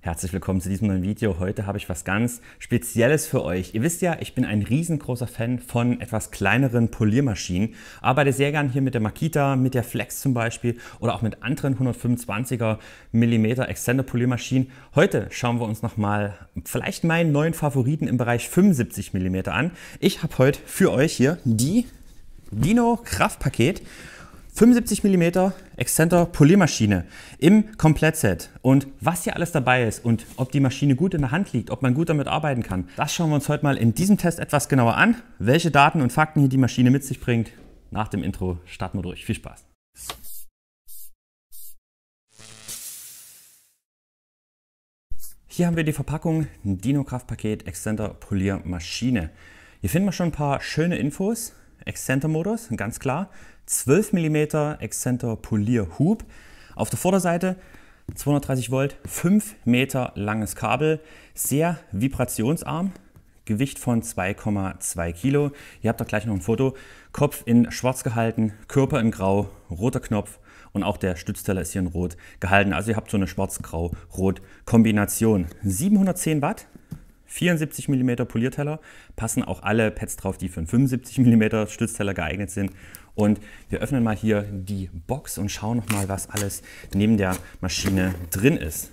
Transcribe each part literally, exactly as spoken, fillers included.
Herzlich willkommen zu diesem neuen Video. Heute habe ich was ganz Spezielles für euch. Ihr wisst ja, ich bin ein riesengroßer Fan von etwas kleineren Poliermaschinen. Arbeite sehr gern hier mit der Makita, mit der Flex zum Beispiel oder auch mit anderen hundertfünfundzwanziger Millimeter Extender Poliermaschinen. Heute schauen wir uns nochmal vielleicht meinen neuen Favoriten im Bereich fünfundsiebzig Millimeter an. Ich habe heute für euch hier die Dino Kraftpaket fünfundsiebzig Millimeter Extender Poliermaschine im Komplettset. Und was hier alles dabei ist und ob die Maschine gut in der Hand liegt, ob man gut damit arbeiten kann, das schauen wir uns heute mal in diesem Test etwas genauer an. Welche Daten und Fakten hier die Maschine mit sich bringt. Nach dem Intro starten wir durch. Viel Spaß! Hier haben wir die Verpackung Dino Kraftpaket Extender Poliermaschine. Hier finden wir schon ein paar schöne Infos. Extender-Modus, ganz klar. zwölf Millimeter Extender Polierhub. Auf der Vorderseite zweihundertdreißig Volt, fünf Meter langes Kabel, sehr vibrationsarm, Gewicht von zwei Komma zwei Kilo. Ihr habt da gleich noch ein Foto. Kopf in schwarz gehalten, Körper in grau, roter Knopf und auch der Stützteller ist hier in rot gehalten. Also ihr habt so eine schwarz-grau-rot Kombination. siebenhundertzehn Watt. vierundsiebzig Millimeter Polierteller, passen auch alle Pads drauf, die für einen fünfundsiebzig Millimeter Stützteller geeignet sind. Und wir öffnen mal hier die Box und schauen noch mal, was alles neben der Maschine drin ist.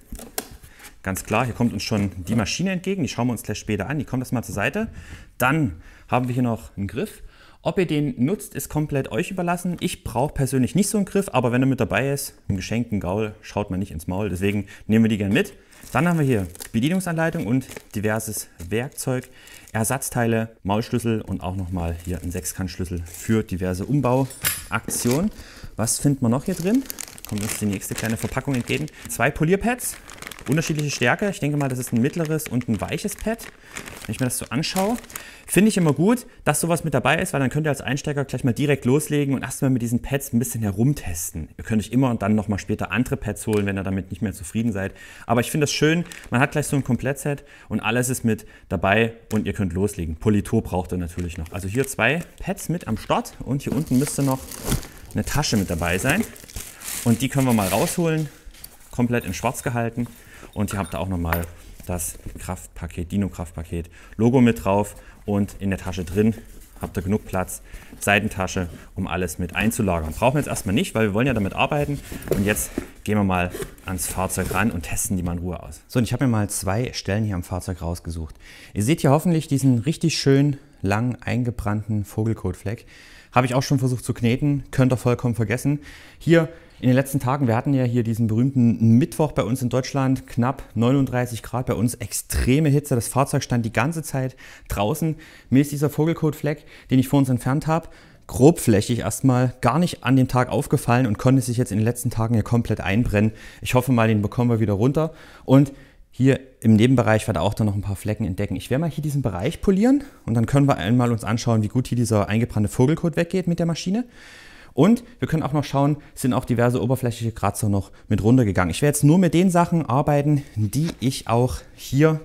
Ganz klar, hier kommt uns schon die Maschine entgegen, die schauen wir uns gleich später an, die kommt erstmal zur Seite. Dann haben wir hier noch einen Griff. Ob ihr den nutzt, ist komplett euch überlassen. Ich brauche persönlich nicht so einen Griff, aber wenn er mit dabei ist, im geschenkten Gaul, schaut man nicht ins Maul, deswegen nehmen wir die gerne mit. Dann haben wir hier Bedienungsanleitung und diverses Werkzeug, Ersatzteile, Maulschlüssel und auch nochmal hier ein Sechskantschlüssel für diverse Umbauaktionen. Was findet man noch hier drin? Kommt uns die nächste kleine Verpackung entgegen. Zwei Polierpads, unterschiedliche Stärke. Ich denke mal, das ist ein mittleres und ein weiches Pad. Wenn ich mir das so anschaue, finde ich immer gut, dass sowas mit dabei ist, weil dann könnt ihr als Einsteiger gleich mal direkt loslegen und erstmal mit diesen Pads ein bisschen herumtesten. Ihr könnt euch immer und dann nochmal später andere Pads holen, wenn ihr damit nicht mehr zufrieden seid. Aber ich finde das schön, man hat gleich so ein Komplettset und alles ist mit dabei und ihr könnt loslegen. Politur braucht ihr natürlich noch. Also hier zwei Pads mit am Start und hier unten müsste noch eine Tasche mit dabei sein. Und die können wir mal rausholen, komplett in schwarz gehalten. Und hier habt ihr auch nochmal das Kraftpaket, Dino Kraftpaket, Logo mit drauf und in der Tasche drin habt ihr genug Platz, Seitentasche, um alles mit einzulagern. Brauchen wir jetzt erstmal nicht, weil wir wollen ja damit arbeiten. Und jetzt gehen wir mal ans Fahrzeug ran und testen die mal in Ruhe aus. So, und ich habe mir mal zwei Stellen hier am Fahrzeug rausgesucht. Ihr seht hier hoffentlich diesen richtig schön lang eingebrannten Vogelkotfleck. Habe ich auch schon versucht zu kneten, könnt ihr vollkommen vergessen. Hier in den letzten Tagen, wir hatten ja hier diesen berühmten Mittwoch bei uns in Deutschland, knapp neununddreißig Grad bei uns, extreme Hitze. Das Fahrzeug stand die ganze Zeit draußen. Mir ist dieser Vogelkotfleck, den ich vor uns entfernt habe, grobflächig erstmal gar nicht an dem Tag aufgefallen und konnte sich jetzt in den letzten Tagen hier komplett einbrennen. Ich hoffe mal, den bekommen wir wieder runter. Und hier im Nebenbereich werde ich auch dann noch ein paar Flecken entdecken. Ich werde mal hier diesen Bereich polieren und dann können wir einmal uns anschauen, wie gut hier dieser eingebrannte Vogelkot weggeht mit der Maschine. Und wir können auch noch schauen, sind auch diverse oberflächliche Kratzer noch mit runtergegangen. Ich werde jetzt nur mit den Sachen arbeiten, die ich auch hier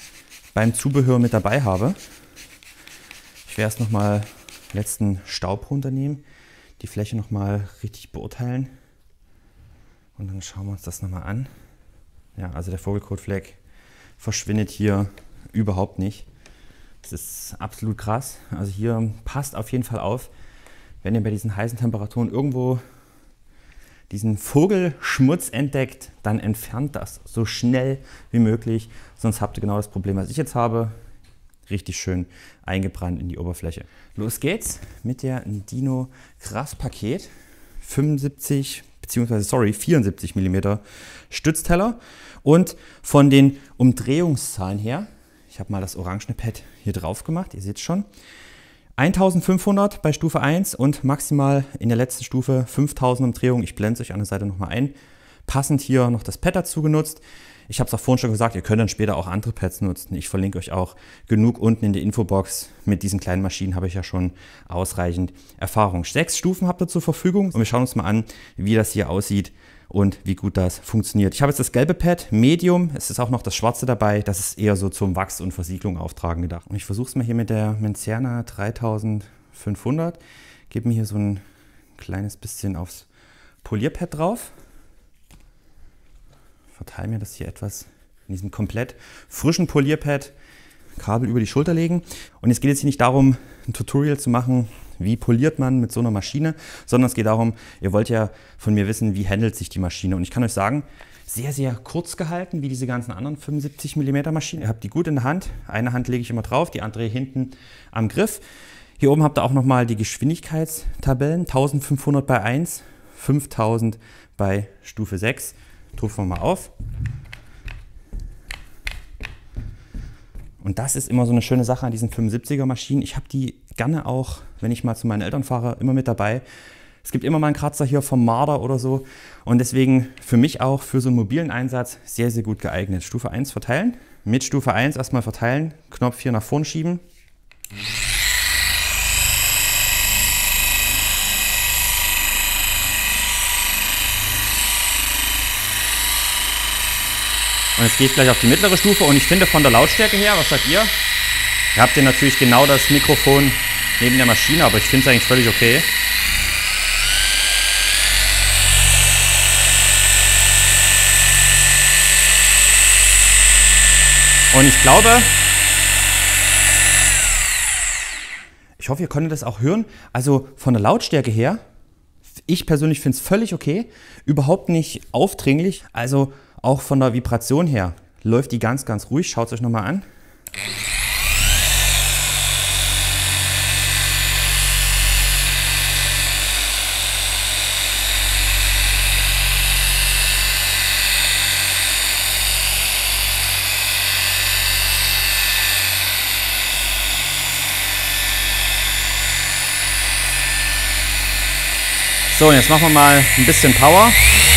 beim Zubehör mit dabei habe. Ich werde erst nochmal letzten Staub runternehmen, die Fläche nochmal richtig beurteilen. Und dann schauen wir uns das nochmal an. Ja, also der Vogelkotfleck verschwindet hier überhaupt nicht. Das ist absolut krass. Also hier passt auf jeden Fall auf, wenn ihr bei diesen heißen Temperaturen irgendwo diesen Vogelschmutz entdeckt, dann entfernt das so schnell wie möglich. Sonst habt ihr genau das Problem, was ich jetzt habe. Richtig schön eingebrannt in die Oberfläche. Los geht's mit der Dino Kraftpaket fünfundsiebzig beziehungsweise sorry, vierundsiebzig Millimeter Stützteller. Und von den Umdrehungszahlen her, ich habe mal das orangene Pad hier drauf gemacht, ihr seht es schon, eintausendfünfhundert bei Stufe eins und maximal in der letzten Stufe fünftausend Umdrehungen. Ich blende es euch an der Seite nochmal ein. Passend hier noch das Pad dazu genutzt. Ich habe es auch vorhin schon gesagt, ihr könnt dann später auch andere Pads nutzen. Ich verlinke euch auch genug unten in der Infobox. Mit diesen kleinen Maschinen habe ich ja schon ausreichend Erfahrung. Sechs Stufen habt ihr zur Verfügung und wir schauen uns mal an, wie das hier aussieht und wie gut das funktioniert. Ich habe jetzt das gelbe Pad, Medium. Es ist auch noch das schwarze dabei. Das ist eher so zum Wachs und Versiegelung auftragen gedacht. Und ich versuche es mal hier mit der Mencerna dreitausendfünfhundert. Gebe mir hier so ein kleines bisschen aufs Polierpad drauf. Verteile mir das hier etwas in diesem komplett frischen Polierpad Kabel über die Schulter legen. Und es geht jetzt hier nicht darum, ein Tutorial zu machen, wie poliert man mit so einer Maschine, sondern es geht darum, ihr wollt ja von mir wissen, wie handelt sich die Maschine. Und ich kann euch sagen, sehr, sehr kurz gehalten, wie diese ganzen anderen fünfundsiebzig Millimeter Maschinen. Ihr habt die gut in der Hand. Eine Hand lege ich immer drauf, die andere hinten am Griff. Hier oben habt ihr auch nochmal die Geschwindigkeitstabellen. eintausendfünfhundert bei eins, fünftausend bei Stufe sechs. Drucken wir mal auf. Und das ist immer so eine schöne Sache an diesen fünfundsiebziger Maschinen. Ich habe die gerne auch, wenn ich mal zu meinen Eltern fahre, immer mit dabei. Es gibt immer mal einen Kratzer hier vom Marder oder so. Und deswegen für mich auch für so einen mobilen Einsatz sehr, sehr gut geeignet. Stufe eins verteilen. Mit Stufe eins erstmal verteilen. Knopf hier nach vorn schieben. Und jetzt gehe ich gleich auf die mittlere Stufe und ich finde von der Lautstärke her, was sagt ihr? Ihr habt hier natürlich genau das Mikrofon neben der Maschine, aber ich finde es eigentlich völlig okay. Und ich glaube, ich hoffe, ihr konntet das auch hören. Also von der Lautstärke her, ich persönlich finde es völlig okay, überhaupt nicht aufdringlich. Also auch von der Vibration her läuft die ganz, ganz ruhig. Schaut es euch nochmal an. So, und jetzt machen wir mal ein bisschen Power.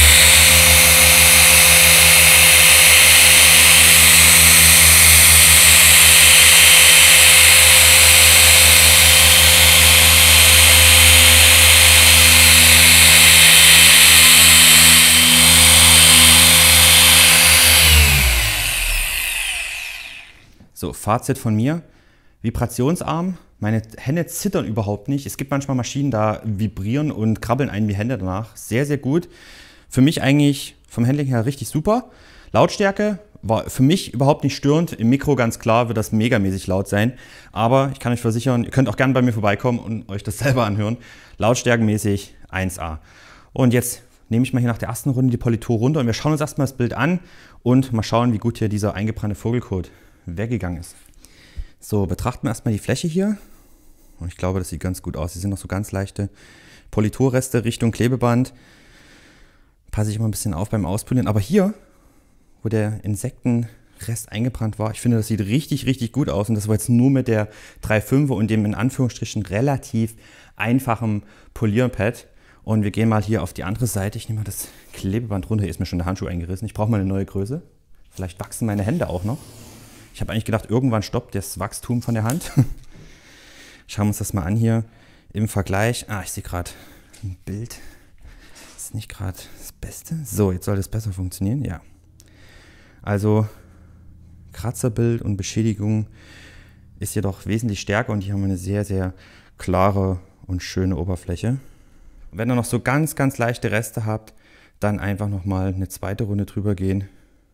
So, Fazit von mir, vibrationsarm, meine Hände zittern überhaupt nicht. Es gibt manchmal Maschinen, da vibrieren und krabbeln einem die Hände danach. Sehr, sehr gut. Für mich eigentlich vom Handling her richtig super. Lautstärke war für mich überhaupt nicht störend. Im Mikro ganz klar wird das megamäßig laut sein. Aber ich kann euch versichern, ihr könnt auch gerne bei mir vorbeikommen und euch das selber anhören. Lautstärkenmäßig eins A. Und jetzt nehme ich mal hier nach der ersten Runde die Politur runter und wir schauen uns erstmal das Bild an und mal schauen, wie gut hier dieser eingebrannte Vogelkot weggegangen ist. So, betrachten wir erstmal die Fläche hier. Und ich glaube, das sieht ganz gut aus. Hier sind noch so ganz leichte Politurreste Richtung Klebeband. Passe ich immer ein bisschen auf beim Auspolieren. Aber hier, wo der Insektenrest eingebrannt war, ich finde, das sieht richtig, richtig gut aus. Und das war jetzt nur mit der drei Komma fünfer und dem in Anführungsstrichen relativ einfachen Polierpad. Und wir gehen mal hier auf die andere Seite. Ich nehme mal das Klebeband runter. Hier ist mir schon der Handschuh eingerissen. Ich brauche mal eine neue Größe. Vielleicht wachsen meine Hände auch noch. Ich habe eigentlich gedacht, irgendwann stoppt das Wachstum von der Hand. Schauen wir uns das mal an hier im Vergleich. Ah, ich sehe gerade ein Bild. Das ist nicht gerade das Beste. So, jetzt soll das besser funktionieren. Ja. Also Kratzerbild und Beschädigung ist jedoch wesentlich stärker und hier haben wir eine sehr, sehr klare und schöne Oberfläche. Wenn ihr noch so ganz, ganz leichte Reste habt, dann einfach nochmal eine zweite Runde drüber gehen.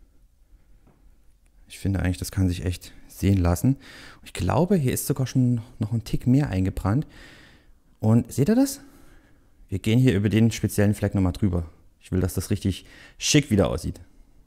Ich finde eigentlich, das kann sich echt sehen lassen. Ich glaube, hier ist sogar schon noch ein Tick mehr eingebrannt. Und seht ihr das? Wir gehen hier über den speziellen Fleck nochmal drüber. Ich will, dass das richtig schick wieder aussieht.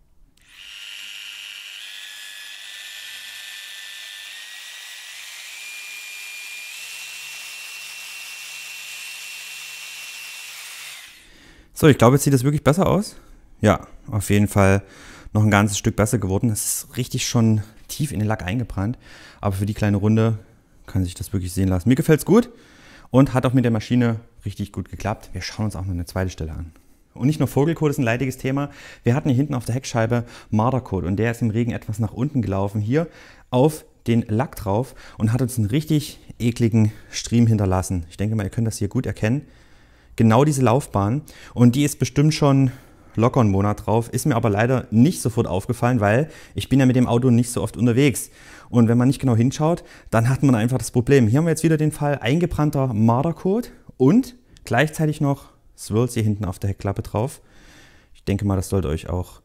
So, ich glaube, jetzt sieht das wirklich besser aus. Ja, auf jeden Fall noch ein ganzes Stück besser geworden. Es ist richtig schon tief in den Lack eingebrannt. Aber für die kleine Runde kann sich das wirklich sehen lassen. Mir gefällt es gut und hat auch mit der Maschine richtig gut geklappt. Wir schauen uns auch noch eine zweite Stelle an. Und nicht nur Vogelkot ist ein leidiges Thema. Wir hatten hier hinten auf der Heckscheibe Marderkot und der ist im Regen etwas nach unten gelaufen. Hier auf den Lack drauf und hat uns einen richtig ekligen Striemen hinterlassen. Ich denke mal, ihr könnt das hier gut erkennen. Genau diese Laufbahn. Und die ist bestimmt schon locker einen Monat drauf, ist mir aber leider nicht sofort aufgefallen, weil ich bin ja mit dem Auto nicht so oft unterwegs. Und wenn man nicht genau hinschaut, dann hat man einfach das Problem. Hier haben wir jetzt wieder den Fall eingebrannter Marderkot und gleichzeitig noch Swirls hier hinten auf der Heckklappe drauf. Ich denke mal, das sollte euch auch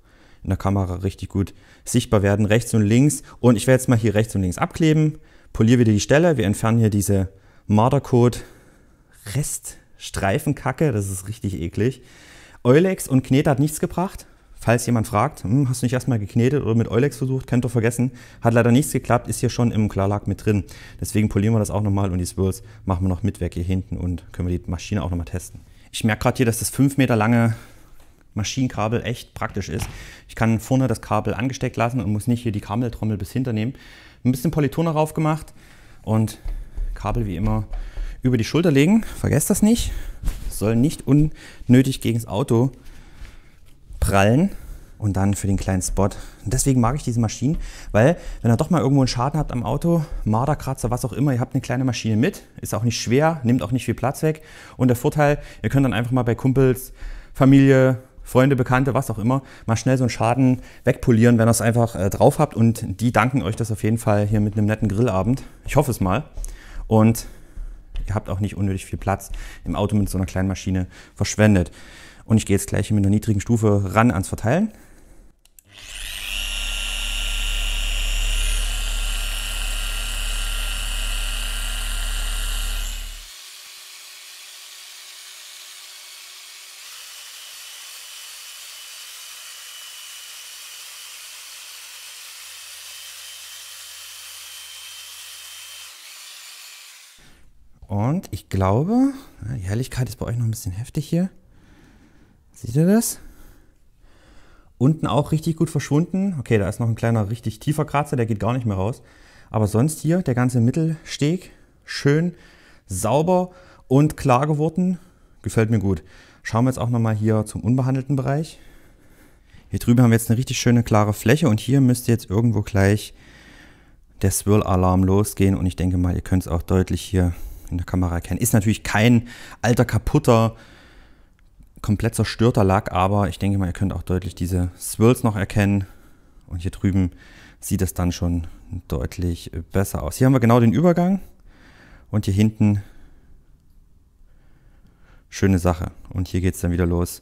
in der Kamera richtig gut sichtbar werden, rechts und links. Und ich werde jetzt mal hier rechts und links abkleben, poliere wieder die Stelle. Wir entfernen hier diese Mardercoat Reststreifenkacke, das ist richtig eklig. Eulex und Knete hat nichts gebracht. Falls jemand fragt, hm, hast du nicht erstmal geknetet oder mit Eulex versucht, könnt ihr vergessen. Hat leider nichts geklappt, ist hier schon im Klarlack mit drin. Deswegen polieren wir das auch nochmal und die Swirls machen wir noch mit weg hier hinten und können wir die Maschine auch nochmal testen. Ich merke gerade hier, dass das fünf Meter lange Maschinenkabel echt praktisch ist. Ich kann vorne das Kabel angesteckt lassen und muss nicht hier die Kabeltrommel bis hinter nehmen. Ein bisschen Politur darauf gemacht und Kabel wie immer über die Schulter legen. Vergesst das nicht. Soll nicht unnötig gegen das Auto prallen und dann für den kleinen Spot. Und deswegen mag ich diese Maschinen, weil wenn ihr doch mal irgendwo einen Schaden habt am Auto, Marderkratzer, was auch immer, ihr habt eine kleine Maschine mit, ist auch nicht schwer, nimmt auch nicht viel Platz weg. Und der Vorteil, ihr könnt dann einfach mal bei Kumpels, Familie, Freunde, Bekannte, was auch immer, mal schnell so einen Schaden wegpolieren, wenn ihr es einfach äh, drauf habt. Und die danken euch das auf jeden Fall hier mit einem netten Grillabend. Ich hoffe es mal. Und ihr habt auch nicht unnötig viel Platz im Auto mit so einer kleinen Maschine verschwendet. Und ich gehe jetzt gleich mit einer niedrigen Stufe ran ans Verteilen. Und ich glaube, die Helligkeit ist bei euch noch ein bisschen heftig hier. Seht ihr das? Unten auch richtig gut verschwunden. Okay, da ist noch ein kleiner, richtig tiefer Kratzer, der geht gar nicht mehr raus. Aber sonst hier, der ganze Mittelsteg, schön sauber und klar geworden. Gefällt mir gut. Schauen wir jetzt auch nochmal hier zum unbehandelten Bereich. Hier drüben haben wir jetzt eine richtig schöne, klare Fläche. Und hier müsste jetzt irgendwo gleich der Swirl-Alarm losgehen. Und ich denke mal, ihr könnt es auch deutlich hier in der Kamera erkennen. Ist natürlich kein alter, kaputter, komplett zerstörter Lack, aber ich denke mal, ihr könnt auch deutlich diese Swirls noch erkennen. Und hier drüben sieht es dann schon deutlich besser aus. Hier haben wir genau den Übergang und hier hinten schöne Sache. Und hier geht es dann wieder los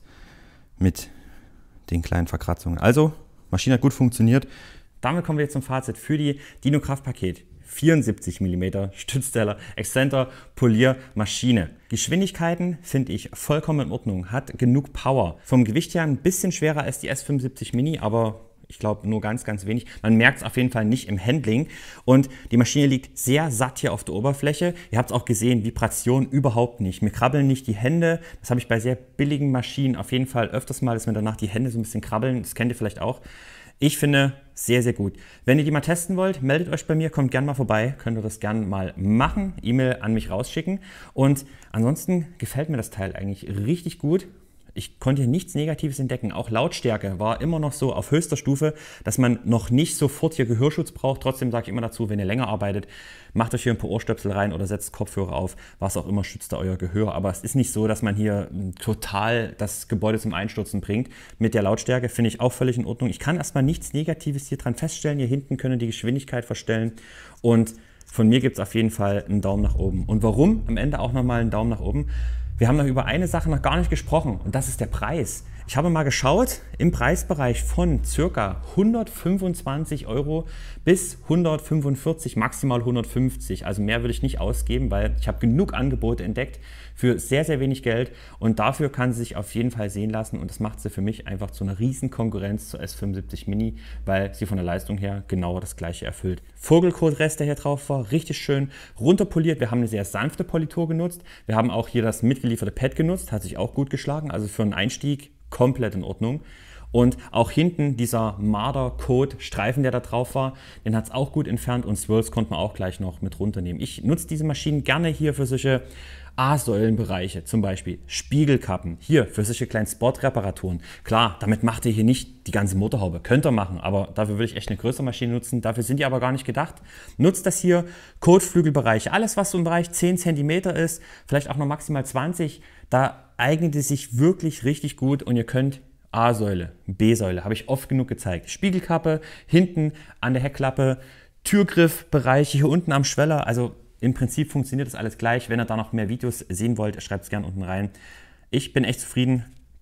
mit den kleinen Verkratzungen. Also, Maschine hat gut funktioniert. Damit kommen wir jetzt zum Fazit für die Dino-Kraft-Paket. vierundsiebzig Millimeter Stützteller, Exzenter, Polier, Maschine. Geschwindigkeiten finde ich vollkommen in Ordnung, hat genug Power. Vom Gewicht her ein bisschen schwerer als die S fünfundsiebzig Mini, aber ich glaube nur ganz, ganz wenig. Man merkt es auf jeden Fall nicht im Handling. Und die Maschine liegt sehr satt hier auf der Oberfläche. Ihr habt es auch gesehen, Vibration überhaupt nicht. Mir krabbeln nicht die Hände. Das habe ich bei sehr billigen Maschinen auf jeden Fall öfters mal, dass mir danach die Hände so ein bisschen krabbeln. Das kennt ihr vielleicht auch. Ich finde, sehr, sehr gut. Wenn ihr die mal testen wollt, meldet euch bei mir, kommt gerne mal vorbei, könnt ihr das gerne mal machen, E-Mail an mich rausschicken. Und ansonsten gefällt mir das Teil eigentlich richtig gut. Ich konnte hier nichts Negatives entdecken. Auch Lautstärke war immer noch so auf höchster Stufe, dass man noch nicht sofort hier Gehörschutz braucht. Trotzdem sage ich immer dazu, wenn ihr länger arbeitet, macht euch hier ein paar Ohrstöpsel rein oder setzt Kopfhörer auf. Was auch immer, schützt da euer Gehör. Aber es ist nicht so, dass man hier total das Gebäude zum Einstürzen bringt. Mit der Lautstärke finde ich auch völlig in Ordnung. Ich kann erstmal nichts Negatives hier dran feststellen. Hier hinten können die Geschwindigkeit verstellen. Und von mir gibt es auf jeden Fall einen Daumen nach oben. Und warum? Am Ende auch nochmal einen Daumen nach oben. Wir haben noch über eine Sache noch gar nicht gesprochen und das ist der Preis. Ich habe mal geschaut, im Preisbereich von ca. hundertfünfundzwanzig Euro bis hundertfünfundvierzig, maximal hundertfünfzig. Also mehr will ich nicht ausgeben, weil ich habe genug Angebote entdeckt für sehr, sehr wenig Geld. Und dafür kann sie sich auf jeden Fall sehen lassen. Und das macht sie für mich einfach zu einer riesen Konkurrenz zur S fünfundsiebzig Mini, weil sie von der Leistung her genau das gleiche erfüllt. Vogelkotrest, der hier drauf war, richtig schön runterpoliert. Wir haben eine sehr sanfte Politur genutzt. Wir haben auch hier das mitgelieferte Pad genutzt, hat sich auch gut geschlagen. Also für einen Einstieg komplett in Ordnung. Und auch hinten dieser Marder-Coat-Streifen, der da drauf war, den hat es auch gut entfernt und Swirls konnte man auch gleich noch mit runternehmen. Ich nutze diese Maschinen gerne hier für solche A-Säulenbereiche, zum Beispiel Spiegelkappen, hier für solche kleinen Spot-Reparaturen. Klar, damit macht ihr hier nicht die ganze Motorhaube, könnt ihr machen, aber dafür würde ich echt eine größere Maschine nutzen, dafür sind die aber gar nicht gedacht. Nutzt das hier, Kotflügelbereiche, alles was so im Bereich zehn Zentimeter ist, vielleicht auch noch maximal zwanzig, da eignet es sich wirklich richtig gut und ihr könnt A-Säule, B-Säule, habe ich oft genug gezeigt. Spiegelkappe, hinten an der Heckklappe, Türgriffbereiche hier unten am Schweller, also im Prinzip funktioniert das alles gleich. Wenn ihr da noch mehr Videos sehen wollt, schreibt es gerne unten rein. Ich bin echt zufrieden.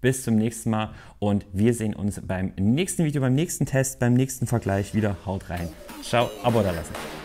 Bis zum nächsten Mal und wir sehen uns beim nächsten Video, beim nächsten Test, beim nächsten Vergleich wieder. Haut rein. Ciao, Abo da lassen.